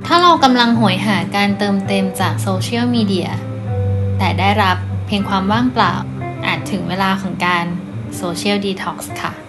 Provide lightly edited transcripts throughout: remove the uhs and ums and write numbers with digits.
ถ้าเรากำลังโหยหาการเติมเต็มจากโซเชียลมีเดียแต่ได้รับเพียงความว่างเปล่าอาจถึงเวลาของการโซเชียลดีท็อกซ์ค่ะ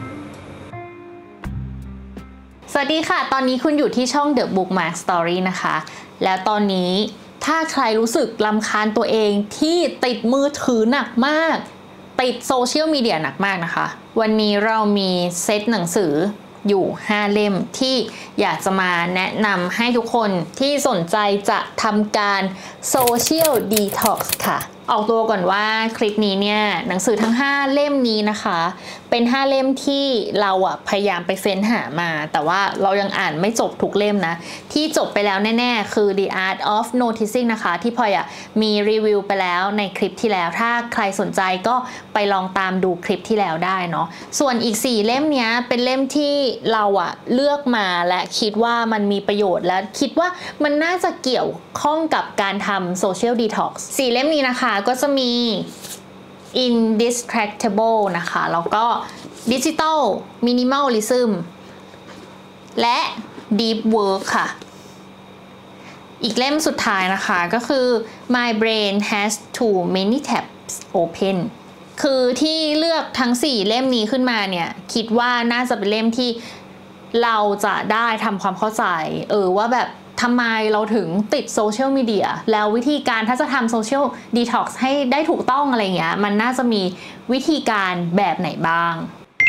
สวัสดีค่ะตอนนี้คุณอยู่ที่ช่อง The Bookmark Story นะคะแล้วตอนนี้ถ้าใครรู้สึกรำคาญตัวเองที่ติดมือถือหนักมากติดโซเชียลมีเดียหนักมากนะคะวันนี้เรามีเซตหนังสืออยู่5เล่มที่อยากจะมาแนะนำให้ทุกคนที่สนใจจะทำการโซเชียลดีท็อกซ์ค่ะออกตัวก่อนว่าคลิปนี้เนี่ยหนังสือทั้ง5เล่มนี้นะคะเป็น5เล่มที่เราพยายามไปเฟ้นหามาแต่ว่าเรายังอ่านไม่จบทุกเล่มนะที่จบไปแล้วแน่ๆคือ The Art of Noticing นะคะที่พลอยมีรีวิวไปแล้วในคลิปที่แล้วถ้าใครสนใจก็ไปลองตามดูคลิปที่แล้วได้เนาะส่วนอีก4เล่มนี้เป็นเล่มที่เราเลือกมาและคิดว่ามันมีประโยชน์และคิดว่ามันน่าจะเกี่ยวข้องกับการทำ Social Detox 4เล่มนี้นะคะก็จะมี Indistractable นะคะแล้วก็ Digital Minimalism และ Deep Work ค่ะอีกเล่มสุดท้ายนะคะก็คือ My Brain Has Too Many Tabs Open คือที่เลือกทั้ง4เล่มนี้ขึ้นมาเนี่ยคิดว่าน่าจะเป็นเล่มที่เราจะได้ทำความเข้าใจว่าแบบทำไมเราถึงติดโซเชียลมีเดียแล้ววิธีการถ้าจะทำโซเชียลดีท็อกซ์ให้ได้ถูกต้องอะไรเงี้ยมันน่าจะมีวิธีการแบบไหนบ้าง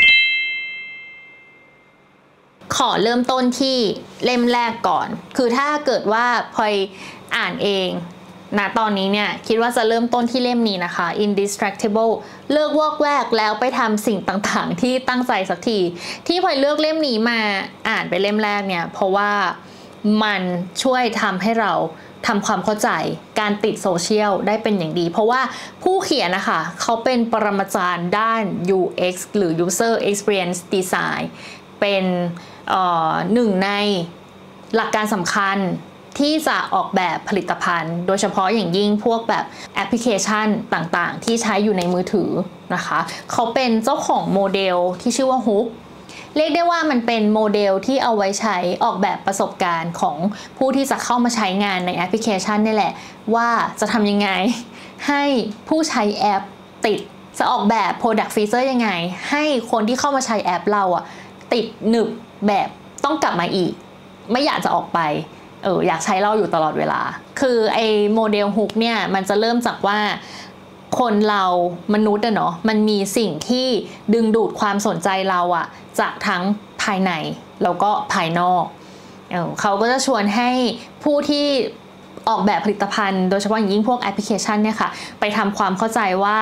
ขอเริ่มต้นที่เล่มแรกก่อนคือถ้าเกิดว่าพลอยอ่านเองนะตอนนี้เนี่ยคิดว่าจะเริ่มต้นที่เล่มนี้นะคะ Indistractable เลิกวอกแวกแล้วไปทำสิ่งต่างๆที่ตั้งใจสักทีที่พลอยเลือกเล่มนี้มาอ่านไปเล่มแรกเนี่ยเพราะว่ามันช่วยทำให้เราทำความเข้าใจการติดโซเชียลได้เป็นอย่างดีเพราะว่าผู้เขียนนะคะเขาเป็นปรมาจารย์ด้าน UX หรือ User Experience Design เป็นหนึ่งในหลักการสำคัญที่จะออกแบบผลิตภัณฑ์โดยเฉพาะอย่างยิ่งพวกแบบแอปพลิเคชันต่างๆที่ใช้อยู่ในมือถือนะคะเขาเป็นเจ้าของโมเดลที่ชื่อว่า Hookเรียกได้ว่ามันเป็นโมเดลที่เอาไว้ใช้ออกแบบประสบการณ์ของผู้ที่จะเข้ามาใช้งานในแอปพลิเคชันนี่แหละว่าจะทำยังไงให้ผู้ใช้แอปติดจะออกแบบ Product Feature ยังไงให้คนที่เข้ามาใช้แอปเราติดหนึบแบบต้องกลับมาอีกไม่อยากจะออกไปอยากใช้เราอยู่ตลอดเวลาคือไอ้โมเดล Hook เนี่ยมันจะเริ่มจากว่าคนเรามนุษย์เนาะมันมีสิ่งที่ดึงดูดความสนใจเราจากทั้งภายในแล้วก็ภายนอกเขาก็จะชวนให้ผู้ที่ออกแบบผลิตภัณฑ์โดยเฉพาะอย่างยิ่งพวกแอปพลิเคชันเนี่ยค่ะไปทำความเข้าใจว่า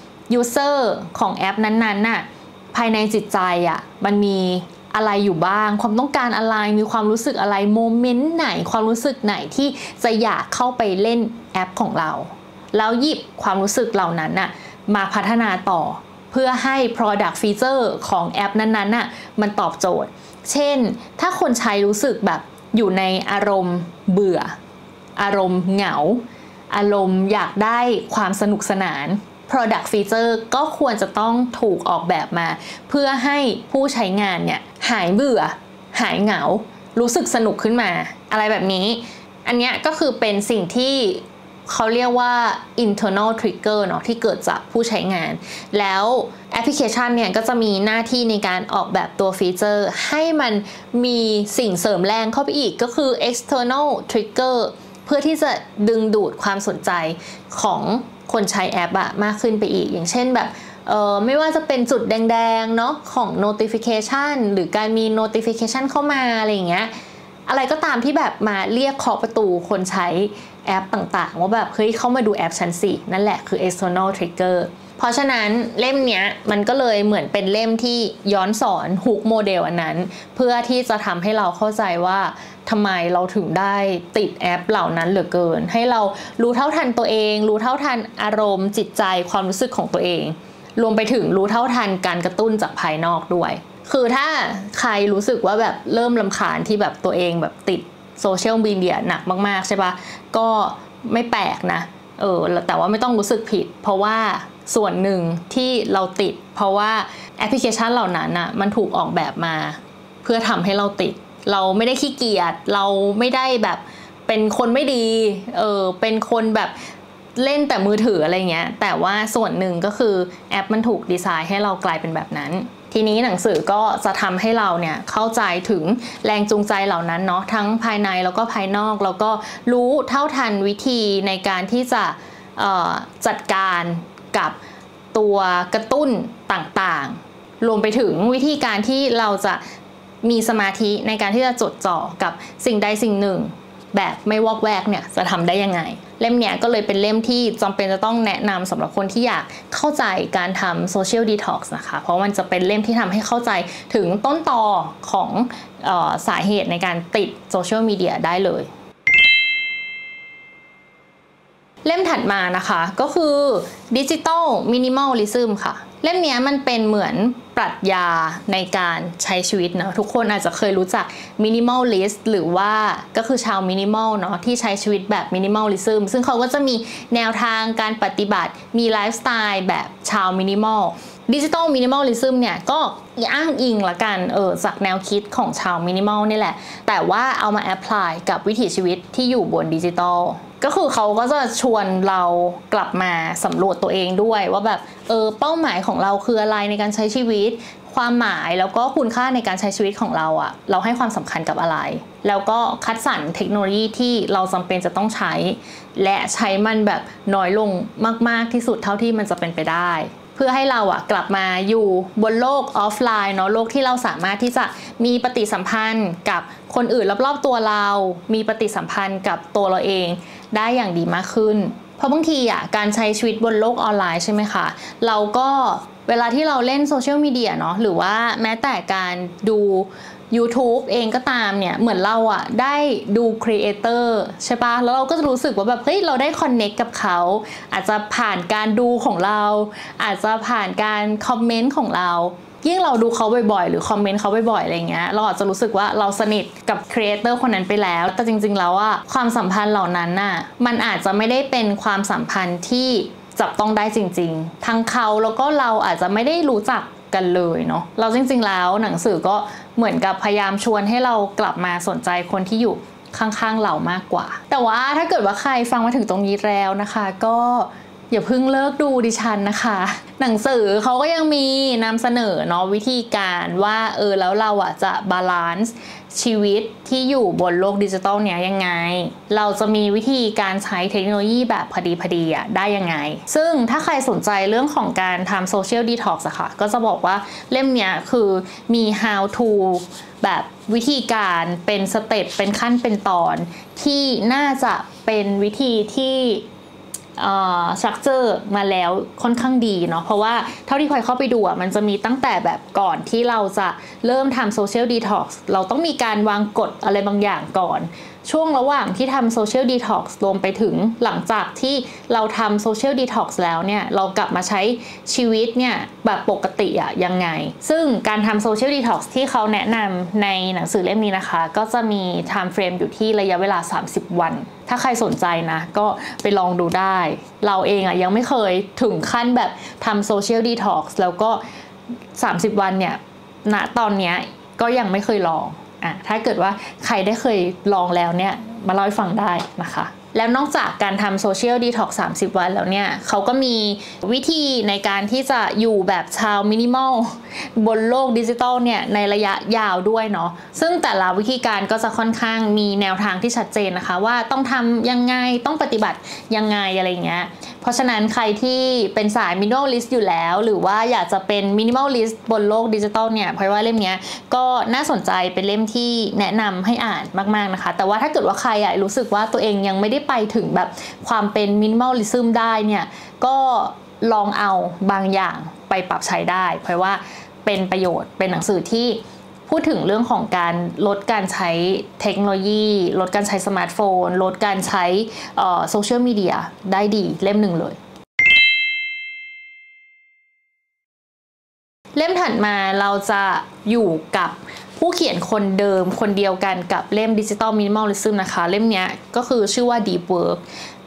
user ของแอปนั้นๆน่ะภายในจิตใจมันมีอะไรอยู่บ้างความต้องการอะไรมีความรู้สึกอะไรโมเมนต์ไหนความรู้สึกไหนที่จะอยากเข้าไปเล่นแอปของเราแล้วหยิบความรู้สึกเหล่านั้นมาพัฒนาต่อเพื่อให้ product feature ของแอปนั้นๆมันตอบโจทย์เช่นถ้าคนใช้รู้สึกแบบอยู่ในอารมณ์เบื่ออารมณ์เหงาอารมณ์อยากได้ความสนุกสนาน product feature ก็ควรจะต้องถูกออกแบบมาเพื่อให้ผู้ใช้งานเนี่ยหายเบื่อหายเหงารู้สึกสนุกขึ้นมาอะไรแบบนี้อันนี้ก็คือเป็นสิ่งที่เขาเรียกว่า internal trigger เนาะที่เกิดจากผู้ใช้งานแล้วแอปพลิเคชันเนี่ยก็จะมีหน้าที่ในการออกแบบตัวฟีเจอร์ให้มันมีสิ่งเสริมแรงเข้าไปอีกก็คือ external trigger เพื่อที่จะดึงดูดความสนใจของคนใช้แอปมากขึ้นไปอีกอย่างเช่นแบบไม่ว่าจะเป็นจุดแดงๆเนาะของ notification หรือการมี notification เข้ามาอะไรอย่างเงี้ยอะไรก็ตามที่แบบมาเรียกเคาะประตูคนใช้แอปต่างๆว่าแบบเฮ้ยเข้ามาดูแอปฉันสินั่นแหละคือ external trigger เพราะฉะนั้นเล่มเนี้ยมันก็เลยเหมือนเป็นเล่มที่ย้อนสอน Hook โมเดลอันนั้นเพื่อที่จะทำให้เราเข้าใจว่าทำไมเราถึงได้ติดแอปเหล่านั้นเหลือเกินให้เรารู้เท่าทันตัวเองรู้เท่าทันอารมณ์จิตใจความรู้สึกของตัวเองรวมไปถึงรู้เท่าทันการกระตุ้นจากภายนอกด้วยคือถ้าใครรู้สึกว่าแบบเริ่มรำคาญที่แบบตัวเองแบบติดโซเชียลมีเดียหนักมากๆใช่ปะก็ไม่แปลกนะแต่ว่าไม่ต้องรู้สึกผิดเพราะว่าส่วนหนึ่งที่เราติดเพราะว่าแอปพลิเคชันเหล่านั้นมันถูกออกแบบมาเพื่อทำให้เราติดเราไม่ได้ขี้เกียจเราไม่ได้แบบไปเป็นคนไม่ดีเป็นคนแบบเล่นแต่มือถืออะไรเงี้ยแต่ว่าส่วนหนึ่งก็คือแอปมันถูกดีไซน์ให้เรากลายเป็นแบบนั้นทีนี้หนังสือก็จะทำให้เราเนี่ยเข้าใจถึงแรงจูงใจเหล่านั้นเนาะทั้งภายในแล้วก็ภายนอกแล้วก็รู้เท่าทันวิธีในการที่จะจัดการกับตัวกระตุ้นต่างๆรวมไปถึงวิธีการที่เราจะมีสมาธิในการที่จะจดจ่อกับสิ่งใดสิ่งหนึ่งแบบไม่วอกแวกเนี่ยจะทำได้ยังไงเล่มเนี้ยก็เลยเป็นเล่มที่จำเป็นจะต้องแนะนำสำหรับคนที่อยากเข้าใจการทำโซเชียลดีท็อกซ์นะคะเพราะมันจะเป็นเล่มที่ทำให้เข้าใจถึงต้นตอของสาเหตุในการติดโซเชียลมีเดียได้เลยเล่มถัดมานะคะก็คือ Digital Minimalism ค่ะเล่มนี้มันเป็นเหมือนปรัชญาในการใช้ชีวิตเนาะทุกคนอาจจะเคยรู้จัก Minimalist หรือว่าก็คือชาวมินิมอลเนาะที่ใช้ชีวิตแบบ Minimalism ซึ่งเขาก็จะมีแนวทางการปฏิบัติมีไลฟ์สไตล์แบบชาวมินิมอลDigital Minimalism เนี่ยก็อ้างอิงละกันจากแนวคิดของชาวมินิมอลนี่แหละแต่ว่าเอามาแอพพลายกับวิถีชีวิตที่อยู่บนดิจิตอลก็คือเขาก็จะชวนเรากลับมาสำรวจตัวเองด้วยว่าแบบเป้าหมายของเราคืออะไรในการใช้ชีวิตความหมายแล้วก็คุณค่าในการใช้ชีวิตของเราอะเราให้ความสำคัญกับอะไรแล้วก็คัดสรรเทคโนโลยีที่เราจำเป็นจะต้องใช้และใช้มันแบบน้อยลงมากๆที่สุดเท่าที่มันจะเป็นไปได้เพื่อให้เราอะกลับมาอยู่บนโลกออฟไลน์เนาะโลกที่เราสามารถที่จะมีปฏิสัมพันธ์กับคนอื่นรอบๆตัวเรามีปฏิสัมพันธ์กับตัวเราเองได้อย่างดีมากขึ้นเพราะบางทีอะการใช้ชีวิตบนโลกออนไลน์ใช่ไหมคะเราก็เวลาที่เราเล่นโซเชียลมีเดียเนาะหรือว่าแม้แต่การดู YouTube เองก็ตามเนี่ยเหมือนเราอะได้ดูครีเอเตอร์ใช่ปะแล้วเราก็จะรู้สึกว่าแบบเฮ้ยเราได้คอนเน็กกับเขาอาจจะผ่านการดูของเราอาจจะผ่านการคอมเมนต์ของเรายิ่งเราดูเขาบ่อยๆหรือคอมเมนต์เขาบ่อยๆอะไรเงี้ยเราอาจจะรู้สึกว่าเราสนิทกับครีเอเตอร์คนนั้นไปแล้วแต่จริงๆแล้วอะความสัมพันธ์เหล่านั้นน่ะมันอาจจะไม่ได้เป็นความสัมพันธ์ที่จับต้องได้จริงๆทั้งเขาแล้วก็เราอาจจะไม่ได้รู้จักกันเลยเนาะเราจริงๆแล้วหนังสือก็เหมือนกับพยายามชวนให้เรากลับมาสนใจคนที่อยู่ข้างๆเรามากกว่าแต่ว่าถ้าเกิดว่าใครฟังมาถึงตรงนี้แล้วนะคะก็อย่าเพิ่งเลิกดูดิฉันนะคะหนังสือเขาก็ยังมีนำเสนอเนาะวิธีการว่าแล้วเราอ่ะจะบาลานซ์ชีวิตที่อยู่บนโลกดิจิตอลเนี้ยยังไงเราจะมีวิธีการใช้เทคโนโลยีแบบพอดีอ่ะได้ยังไงซึ่งถ้าใครสนใจเรื่องของการทำโซเชียลดีท็อกซ์อะค่ะก็จะบอกว่าเล่มเนี้ยคือมี how to แบบวิธีการเป็นสเต็ปเป็นขั้นเป็นตอนที่น่าจะเป็นวิธีที่สตรัคเจอร์มาแล้วค่อนข้างดีเนาะเพราะว่าเท่าที่พลอยเข้าไปดูมันจะมีตั้งแต่แบบก่อนที่เราจะเริ่มทำโซเชียลดีท็อกซ์เราต้องมีการวางกฎอะไรบางอย่างก่อนช่วงระหว่างที่ทำโซเชียลดีท็อกซ์รวมไปถึงหลังจากที่เราทำโซเชียลดีท็อกซ์แล้วเนี่ยเรากลับมาใช้ชีวิตเนี่ยแบบปกติอะยังไงซึ่งการทำโซเชียลดีท็อกซ์ที่เขาแนะนำในหนังสือเล่มนี้นะคะก็จะมีไทม์เฟรมอยู่ที่ระยะเวลา30 วันถ้าใครสนใจนะก็ไปลองดูได้เราเองอะยังไม่เคยถึงขั้นแบบทำโซเชียลดีท็อกซ์แล้วก็30 วันเนี่ยณตอนเนี้ยก็ยังไม่เคยลองถ้าเกิดว่าใครได้เคยลองแล้วเนี่ยมาเล่าให้ฟังได้นะคะแล้วนอกจากการทำโซเชียลดีท็อกซ์30 วันแล้วเนี่ยเขาก็มีวิธีในการที่จะอยู่แบบชาวมินิมอลบนโลกดิจิตอลเนี่ยในระยะยาวด้วยเนาะซึ่งแต่ละวิธีการก็จะค่อนข้างมีแนวทางที่ชัดเจนนะคะว่าต้องทำยังไงต้องปฏิบัติยังไงอะไรเงี้ยเพราะฉะนั้นใครที่เป็นสายมินิมอลลิสต์อยู่แล้วหรือว่าอยากจะเป็นมินิมอลลิสต์บนโลกดิจิตอลเนี่ยเพราะว่าเล่มนี้ก็น่าสนใจเป็นเล่มที่แนะนำให้อ่านมากๆนะคะแต่ว่าถ้าเกิดว่าใครรู้สึกว่าตัวเองยังไม่ได้ไปถึงแบบความเป็นมินิมอลลิซึมได้เนี่ยก็ลองเอาบางอย่างไปปรับใช้ได้เพราะว่าเป็นประโยชน์เป็นหนังสือที่พูดถึงเรื่องของการลดการใช้เทคโนโลยีลดการใช้สมาร์ทโฟนลดการใช้โซเชียลมีเดียได้ดีเล่มหนึ่งเลยเล่มถัดมาเราจะอยู่กับผู้เขียนคนเดิมคนเดียวกันกับเล่ม Digital Minimalism นะคะเล่มนี้ก็คือชื่อว่า Deep Work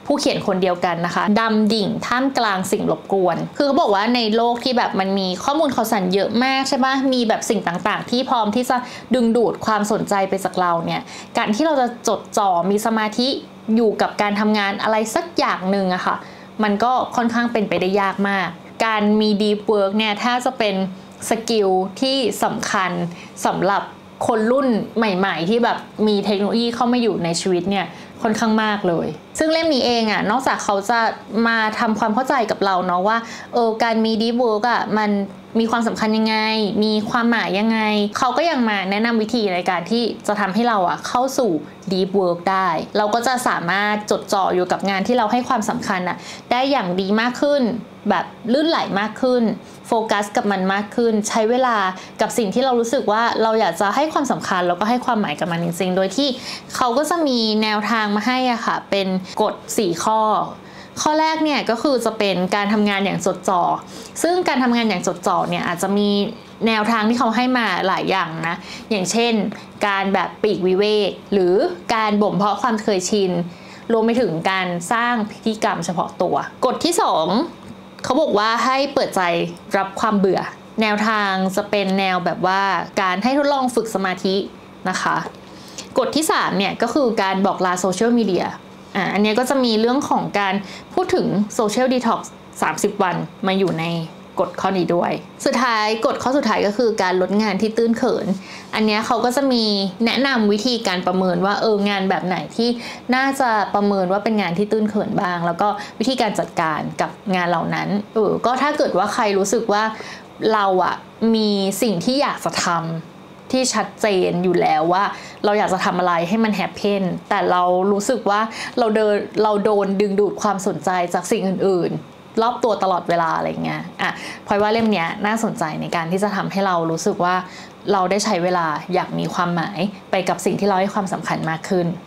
ผู้เขียนคนเดียวกันนะคะดำดิ่งท่ามกลางสิ่งรบกวนคือเขาบอกว่าในโลกที่แบบมันมีข้อมูลข่าวสารเยอะมากใช่ปะมีแบบสิ่งต่างๆที่พร้อมที่จะดึงดูดความสนใจไปจากเราเนี่ยการที่เราจะจดจ่อมีสมาธิอยู่กับการทำงานอะไรสักอย่างหนึ่งอะค่ะมันก็ค่อนข้างเป็นไปได้ยากมากการมี deep work เนี่ยถ้าจะเป็นสกิลที่สำคัญสำหรับคนรุ่นใหม่ๆที่แบบมีเทคโนโลยีเข้ามาอยู่ในชีวิตเนี่ยค่อนข้างมากเลยซึ่งเล่มนี้เองอ่ะนอกจากเขาจะมาทำความเข้าใจกับเราเนาะว่าการมี deep work อ่ะมันมีความสำคัญยังไงมีความหมายยังไงเขาก็ยังมาแนะนำวิธีในการที่จะทำให้เราอ่ะเข้าสู่ deep work ได้เราก็จะสามารถจดจ่ออยู่กับงานที่เราให้ความสำคัญอ่ะได้อย่างดีมากขึ้นแบบลื่นไหลมากขึ้นโฟกัสกับมันมากขึ้นใช้เวลากับสิ่งที่เรารู้สึกว่าเราอยากจะให้ความสำคัญแล้วก็ให้ความหมายกับมันจริงๆโดยที่เขาก็จะมีแนวทางมาให้อ่ะค่ะเป็นกฎ4ข้อแรกเนี่ยก็คือจะเป็นการทำงานอย่างจดจ่อซึ่งการทำงานอย่างจดจ่อเนี่ยอาจจะมีแนวทางที่เขาให้มาหลายอย่างนะอย่างเช่นการแบบปลีกวิเวกหรือการบ่มเพาะความเคยชินรวมไปถึงการสร้างพิธีกรรมเฉพาะตัวกฎที่2เขาบอกว่าให้เปิดใจรับความเบื่อแนวทางจะเป็นแนวแบบว่าการให้ทดลองฝึกสมาธินะคะกฎที่3เนี่ยก็คือการบอกลาโซเชียลมีเดียอันนี้ก็จะมีเรื่องของการพูดถึงโซเชียลดีท็อกซ์30 วันมาอยู่ในกฎข้อนี้ด้วยสุดท้ายกฎข้อสุดท้ายก็คือการลดงานที่ตื้นเขินอันนี้เขาก็จะมีแนะนำวิธีการประเมินว่างานแบบไหนที่น่าจะประเมินว่าเป็นงานที่ตื้นเขินบ้างแล้วก็วิธีการจัดการกับงานเหล่านั้นก็ถ้าเกิดว่าใครรู้สึกว่าเราอะมีสิ่งที่อยากจะทำที่ชัดเจนอยู่แล้วว่าเราอยากจะทำอะไรให้มันแฮปปี้แต่เรารู้สึกว่าเราโดนดึงดูดความสนใจจากสิ่งอื่นๆรอบตัวตลอดเวลาอะไรเงี้ยพลอยว่าเล่มเนี้ยน่าสนใจในการที่จะทำให้เรารู้สึกว่าเราได้ใช้เวลาอยากมีความหมายไปกับสิ่งที่เราให้ความสำคัญมากขึ้น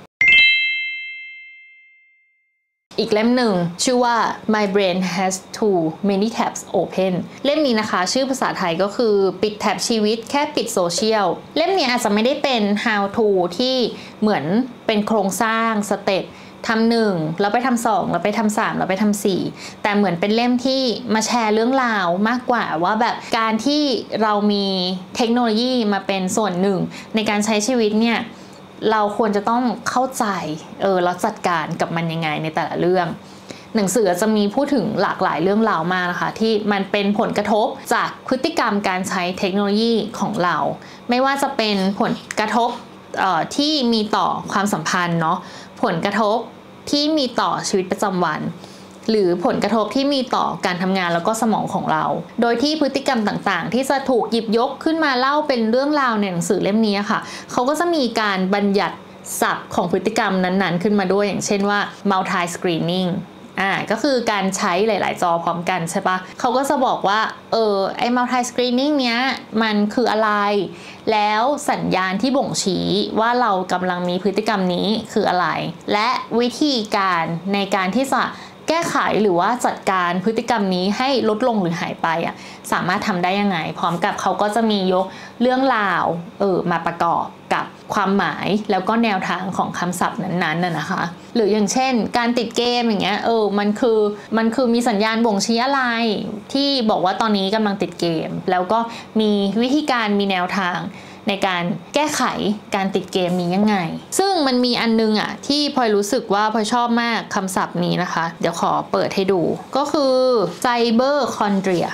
อีกเล่มหนึ่งชื่อว่า My Brain Has Too Many Tabs Open เล่มนี้นะคะชื่อภาษาไทยก็คือปิดแท็บชีวิตแค่ปิดโซเชียลเล่มนี้อาจจะไม่ได้เป็น how to ที่เหมือนเป็นโครงสร้างสเต็ปทำ1แล้วไปทำ2แล้วไปทำ3แล้วไปทำ4แต่เหมือนเป็นเล่มที่มาแชร์เรื่องราวมากกว่าว่าแบบการที่เรามีเทคโนโลยีมาเป็นส่วนหนึ่งในการใช้ชีวิตเนี่ยเราควรจะต้องเข้าใจแล้วจัดการกับมันยังไงในแต่ละเรื่องหนังสือจะมีพูดถึงหลากหลายเรื่องราวมากนะคะที่มันเป็นผลกระทบจากพฤติกรรมการใช้เทคโนโลยีของเราไม่ว่าจะเป็นผลกระทบที่มีต่อความสัมพันธ์เนาะผลกระทบที่มีต่อชีวิตประจำวันหรือผลกระทบที่มีต่อการทำงานแล้วก็สมองของเราโดยที่พฤติกรรมต่างๆที่จะถูกหยิบยกขึ้นมาเล่าเป็นเรื่องราวในหนังสือเล่มนี้ค่ะเขาก็จะมีการบัญญัติศัพท์ของพฤติกรรมนั้นๆขึ้นมาด้วยอย่างเช่นว่า multi screening ก็คือการใช้หลายๆจอพร้อมกันใช่ปะเขาก็จะบอกว่าไอ้ multi screening เนี้ยมันคืออะไรแล้วสัญญาณที่บ่งชี้ว่าเรากำลังมีพฤติกรรมนี้คืออะไรและวิธีการในการที่จะแก้ไขหรือว่าจัดการพฤติกรรมนี้ให้ลดลงหรือหายไปสามารถทำได้ยังไงพร้อมกับเขาก็จะมียกเรื่องราวมาประกอบกับความหมายแล้วก็แนวทางของคำศัพท์นั้นๆนะคะหรืออย่างเช่นการติดเกมอย่างเงี้ยมันคือมีสัญญาณบ่งชี้อะไรที่บอกว่าตอนนี้กำลังติดเกมแล้วก็มีวิธีการมีแนวทางในการแก้ไขการติดเกมนี้ยังไงซึ่งมันมีอันนึงที่พลอยรู้สึกว่าพลอยชอบมากคำศัพท์นี้นะคะเดี๋ยวขอเปิดให้ดูก็คือ Cyberchondria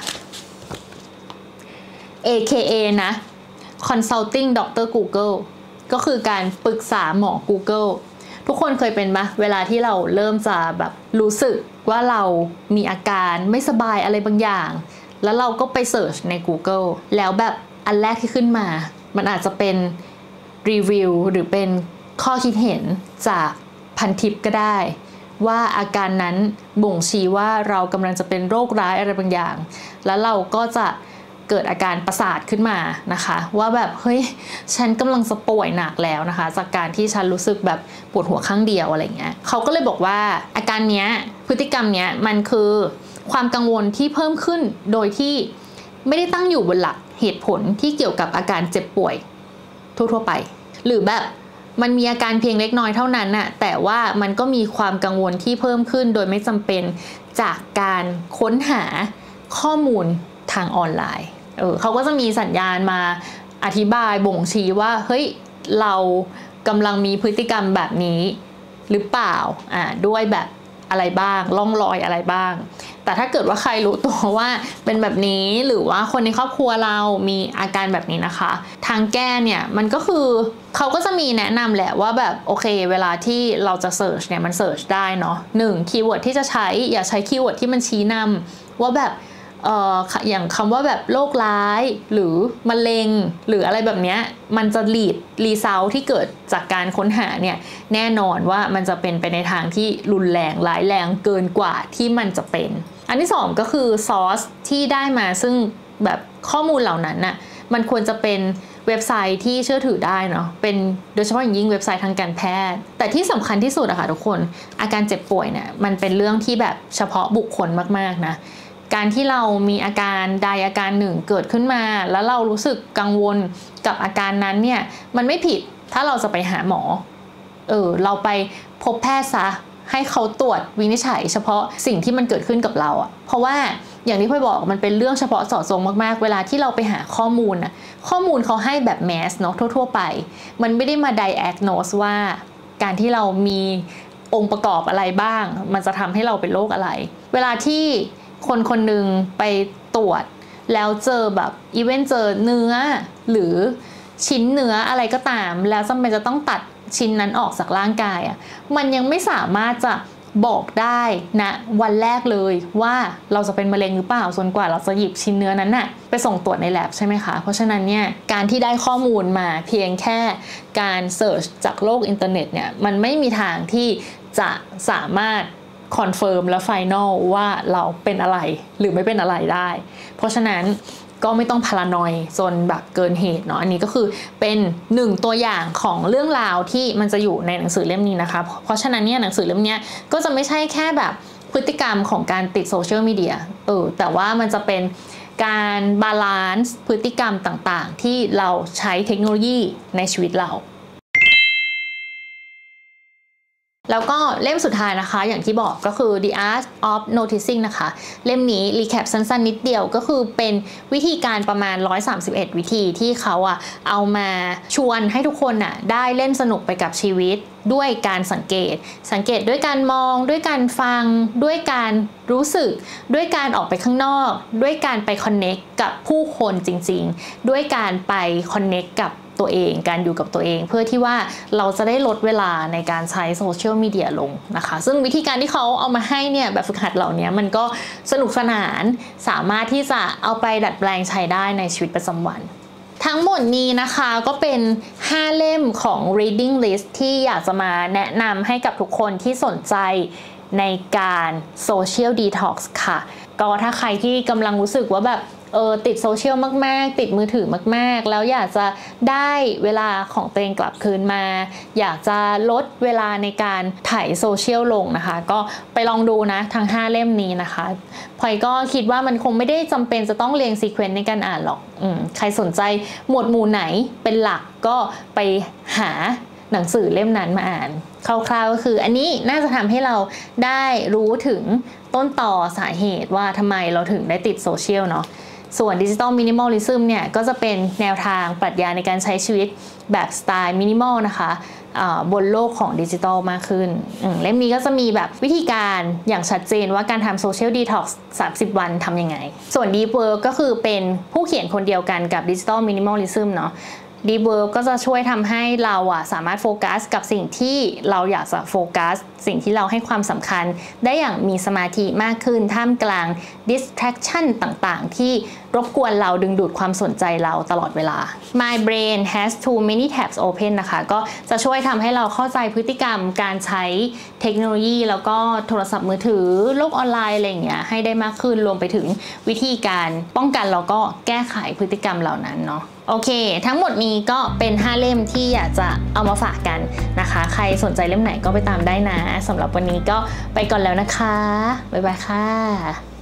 AKA นะ Consulting Dr. Google ก็คือการปรึกษาหมอ Google ทุกคนเคยเป็นปะเวลาที่เราเริ่มจะแบบรู้สึกว่าเรามีอาการไม่สบายอะไรบางอย่างแล้วเราก็ไปเสิร์ชใน Google แล้วแบบอันแรกที่ขึ้นมามันอาจจะเป็นรีวิวหรือเป็นข้อคิดเห็นจากพันทิปก็ได้ว่าอาการนั้นบ่งชี้ว่าเรากำลังจะเป็นโรคร้ายอะไรบางอย่างแล้วเราก็จะเกิดอาการประสาทขึ้นมานะคะว่าแบบเฮ้ยฉันกำลังจะป่วยหนักแล้วนะคะจากการที่ฉันรู้สึกแบบปวดหัวข้างเดียวอะไรเงี้ยเขาก็เลยบอกว่าอาการเนี้ยพฤติกรรมเนี้ยมันคือความกังวลที่เพิ่มขึ้นโดยที่ไม่ได้ตั้งอยู่บนหลักเหตุผลที่เกี่ยวกับอาการเจ็บป่วยทั่วๆไปหรือแบบมันมีอาการเพียงเล็กน้อยเท่านั้นน่ะแต่ว่ามันก็มีความกังวลที่เพิ่มขึ้นโดยไม่จำเป็นจากการค้นหาข้อมูลทางออนไลน์เขาก็จะมีสัญญาณมาอธิบายบ่งชี้ว่าเฮ้ยเรากำลังมีพฤติกรรมแบบนี้หรือเปล่าด้วยแบบอะไรบ้างร่องรอยอะไรบ้างแต่ถ้าเกิดว่าใครรู้ตัวว่าเป็นแบบนี้หรือว่าคนในครอบครัวเรามีอาการแบบนี้นะคะทางแก้เนี่ยมันก็คือเขาก็จะมีแนะนำแหละว่าแบบโอเคเวลาที่เราจะเสิร์ชเนี่ยมันเสิร์ชได้เนาะ1คีย์เวิร์ดที่จะใช้อย่าใช้คีย์เวิร์ดที่มันชี้นำว่าแบบอย่างคำว่าแบบโรคร้ายหรือมะเร็งหรืออะไรแบบนี้มันจะรีเซลที่เกิดจากการค้นหาเนี่ยแน่นอนว่ามันจะเป็นไปในทางที่รุนแรงร้ายแรงเกินกว่าที่มันจะเป็นอันที่2ก็คือซอสที่ได้มาซึ่งแบบข้อมูลเหล่านั้นน่ะมันควรจะเป็นเว็บไซต์ที่เชื่อถือได้เนาะเป็นโดยเฉพาะอย่างยิ่งเว็บไซต์ทางการแพทย์แต่ที่สำคัญที่สุดอะค่ะทุกคนอาการเจ็บป่วยเนี่ยมันเป็นเรื่องที่แบบเฉพาะบุคคลมากๆนะการที่เรามีอาการใดอาการหนึ่งเกิดขึ้นมาแล้วเรารู้สึกกังวลกับอาการนั้นเนี่ยมันไม่ผิดถ้าเราจะไปหาหมอเราไปพบแพทย์ซะให้เขาตรวจวินิจฉัยเฉพาะสิ่งที่มันเกิดขึ้นกับเราอะเพราะว่าอย่างที่พ่อบอกมันเป็นเรื่องเฉพาะเจาะจงมากๆเวลาที่เราไปหาข้อมูลข้อมูลเขาให้แบบแมสเนาะทั่วๆไปมันไม่ได้มา diagnose ว่าการที่เรามีองค์ประกอบอะไรบ้างมันจะทำให้เราเป็นโรคอะไรเวลาที่คนหนึ่งไปตรวจแล้วเจอแบบอีเวนต์เจอเนื้อหรือชิ้นเนื้ออะไรก็ตามแล้วจำเป็นจะต้องตัดชิ้นนั้นออกจากร่างกายมันยังไม่สามารถจะบอกได้นะวันแรกเลยว่าเราจะเป็นมะเร็งหรือเปล่าจนกว่าเราจะหยิบชิ้นเนื้อนั้นไปส่งตรวจใน lab ใช่ไหมคะเพราะฉะนั้นเนี่ยการที่ได้ข้อมูลมาเพียงแค่การเสิร์ชจากโลกอินเทอร์เน็ตเนี่ยมันไม่มีทางที่จะสามารถคอนเฟิร์มและไฟนอลว่าเราเป็นอะไรหรือไม่เป็นอะไรได้เพราะฉะนั้นก็ไม่ต้องพารานอยจนแบบเกินเหตุเนาะอันนี้ก็คือเป็น1ตัวอย่างของเรื่องราวที่มันจะอยู่ในหนังสือเล่มนี้นะคะเพราะฉะนั้นเนี่ยหนังสือเล่มนี้ก็จะไม่ใช่แค่แบบพฤติกรรมของการติดโซเชียลมีเดียแต่ว่ามันจะเป็นการบาลานซ์พฤติกรรมต่างๆที่เราใช้เทคโนโลยีในชีวิตเราแล้วก็เล่มสุดท้ายนะคะอย่างที่บอกก็คือ The Art of Noticing นะคะเล่มนี้รีแคปสั้นๆนิดเดียวก็คือเป็นวิธีการประมาณ131วิธีที่เขาเอามาชวนให้ทุกคนได้เล่นสนุกไปกับชีวิตด้วยการสังเกตด้วยการมองด้วยการฟังด้วยการรู้สึกด้วยการออกไปข้างนอกด้วยการไปคอนเนคกับผู้คนจริงๆด้วยการไปคอนเนคกับตัวเองการอยู่กับตัวเองเพื่อที่ว่าเราจะได้ลดเวลาในการใช้โซเชียลมีเดียลงนะคะซึ่งวิธีการที่เขาเอามาให้เนี่ยแบบฝึกหัดเหล่านี้มันก็สนุกสนานสามารถที่จะเอาไปดัดแปลงใช้ได้ในชีวิตประจำวันทั้งหมดนี้นะคะก็เป็น5เล่มของ reading list ที่อยากจะมาแนะนำให้กับทุกคนที่สนใจในการ social detox ค่ะก็ถ้าใครที่กำลังรู้สึกว่าแบบติดโซเชียลมากๆติดมือถือมากๆแล้วอยากจะได้เวลาของตัวเองกลับคืนมาอยากจะลดเวลาในการถ่ายโซเชียลลงนะคะก็ไปลองดูนะทั้ง5เล่มนี้นะคะพลอยก็คิดว่ามันคงไม่ได้จำเป็นจะต้องเรียงซีเควนซ์ในการอ่านหรอกใครสนใจหมวดหมู่ไหนเป็นหลักก็ไปหาหนังสือเล่มนั้นมาอ่านคร่าวๆก็คืออันนี้น่าจะทำให้เราได้รู้ถึงต้นต่อสาเหตุว่าทำไมเราถึงได้ติดโซเชียลเนาะส่วนดิจิตอลมินิมอลลิซึมเนี่ยก็จะเป็นแนวทางปรัชญาในการใช้ชีวิตแบบสไตล์มินิมอลนะคะบนโลกของดิจิตอลมากขึ้นเล่มนี้ก็จะมีแบบวิธีการอย่างชัดเจนว่าการทำโซเชียลดีท็อกซ์30 วันทำยังไงส่วน Deep Work ก็คือเป็นผู้เขียนคนเดียวกันกับดิจิตอลมินิมอลลิซึมเนาะDeep Work ก็จะช่วยทำให้เราสามารถโฟกัสกับสิ่งที่เราอยากจะโฟกัสสิ่งที่เราให้ความสำคัญได้อย่างมีสมาธิมากขึ้นท่ามกลาง distraction ต่างๆที่รบกวนเราดึงดูดความสนใจเราตลอดเวลา My brain has too many tabs open นะคะก็จะช่วยทำให้เราเข้าใจพฤติกรรมการใช้เทคโนโลยีแล้วก็โทรศัพท์มือถือโลกออนไลน์อะไรอย่างเงี้ยให้ได้มากขึ้นรวมไปถึงวิธีการป้องกันแล้วก็แก้ไขพฤติกรรมเหล่านั้นเนาะโอเคทั้งหมดนี้ก็เป็น5เล่มที่อยากจะเอามาฝากกันนะคะใครสนใจเล่มไหนก็ไปตามได้นะสำหรับวันนี้ก็ไปก่อนแล้วนะคะบ๊ายบายค่ะ